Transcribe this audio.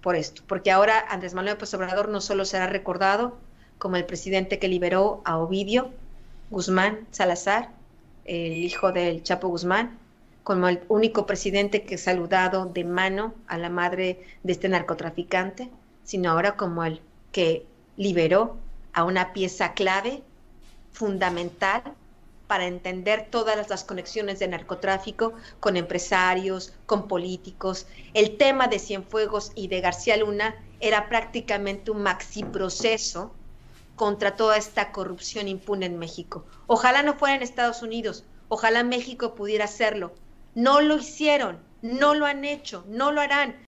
por esto, porque ahora Andrés Manuel López Obrador no solo será recordado como el presidente que liberó a Ovidio Guzmán Salazar, el hijo del Chapo Guzmán, como el único presidente que ha saludado de mano a la madre de este narcotraficante, sino ahora como el que liberó a una pieza clave, fundamental, para entender todas las conexiones de narcotráfico con empresarios, con políticos. El tema de Cienfuegos y de García Luna era prácticamente un maxi proceso contra toda esta corrupción impune en México. Ojalá no fuera en Estados Unidos, ojalá México pudiera hacerlo. No lo hicieron, no lo han hecho, no lo harán.